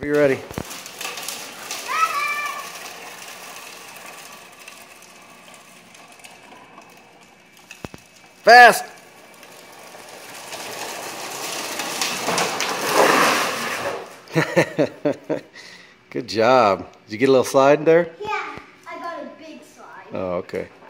Are you ready? Fast! Good job. Did you get a little slide there? Yeah, I got a big slide. Oh, okay.